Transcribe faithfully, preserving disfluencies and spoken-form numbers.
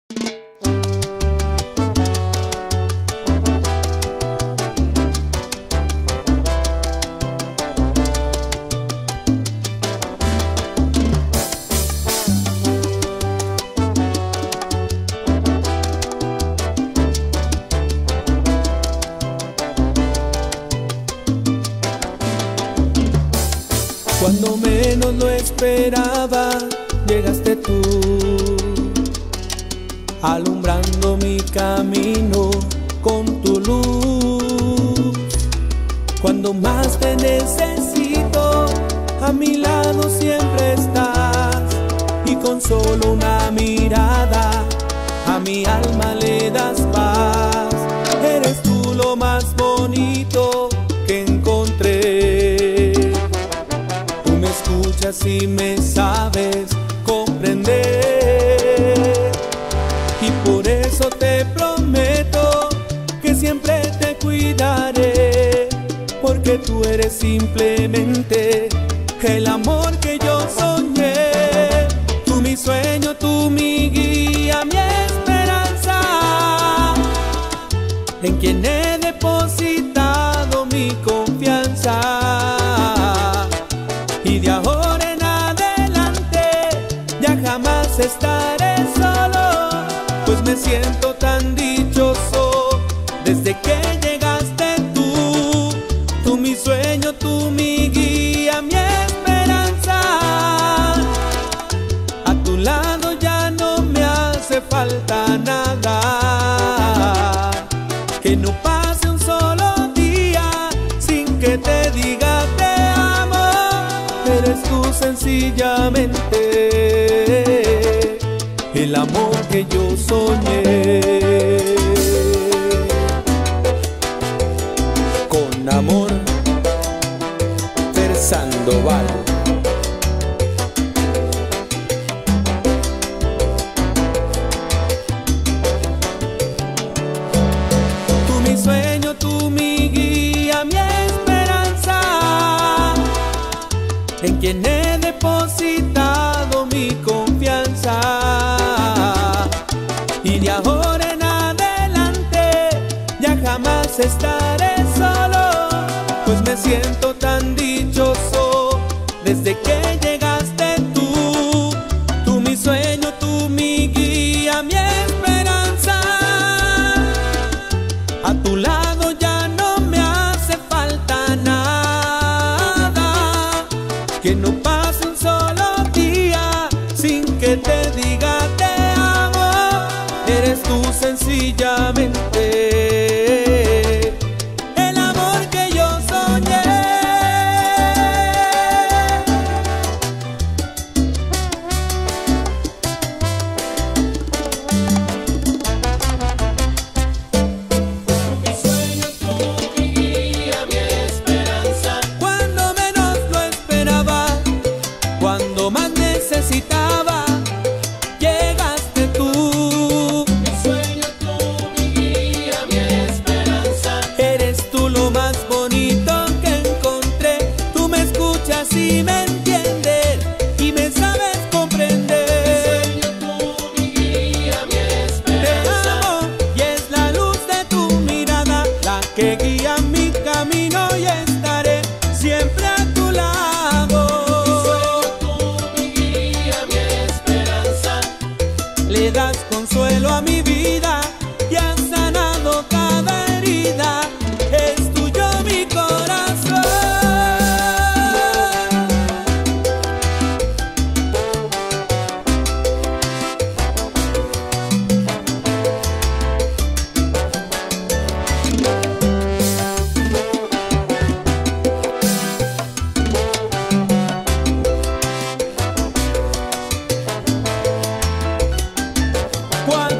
Cuando menos lo esperaba, llegaste tú, alumbrando mi camino con tu luz. Cuando más te necesito, a mi lado siempre estás, y con solo una mirada a mi alma le das paz. Eres tú lo más bonito que encontré. Me escuchas y me sabes comprender, y por eso te prometo que siempre te cuidaré, porque tú eres simplemente el amor que yo soñé. Tú mi sueño, tú mi guía, mi esperanza, en quien he depositado mi confianza. Y de ahora en adelante ya jamás estaré solo, pues me siento tan dichoso desde que llegaste tú. Tú mi sueño, tú mi guía, mi esperanza. A tu lado ya no me hace falta nada. Que no pase un solo día sin que te diga te amo. Eres tú sencillamente el amor que yo soñé. Con amor, Fer Sandoval. Tú mi sueño, tú mi guía, mi esperanza, en quien he depositado mi confianza. Y de ahora en adelante ya jamás estaré solo, pues me siento tan dichoso desde que llegaste tú. Tú mi sueño, tú mi guía, mi esperanza. A tu lado ya no me hace falta nada. Que no pase un solo día sin que te diga te amo. Eres tú sencillamente el amor que yo soñé. Mi sueño, tú mi guía, mi esperanza. Cuando menos lo esperaba, cuando más necesitaba, llegaste tú. Mi sueño, tú mi guía, mi esperanza. Eres tú lo más bonito que encontré. Tú me escuchas y me entiendes y me sabes comprender. Mi sueño, tú mi guía, mi Te esperanza. amo y es la luz de tu mirada la que guía mi camino, y estaré siempre a tu lado. Mi sueño, tú mi guía, mi esperanza. Le das consuelo a mi vida y has sanado cada herida. Es tuyo mi corazón. Cuando